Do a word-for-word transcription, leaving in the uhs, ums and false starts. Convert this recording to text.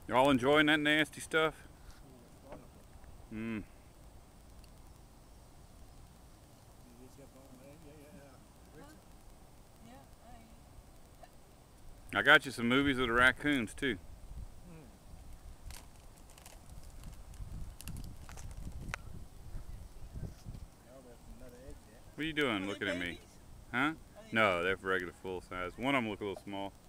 Y'all enjoying that nasty stuff? Mm. I got you some movies of the raccoons too. What are you doing looking at me? Huh? No, they're regular full size. One of them look a little small.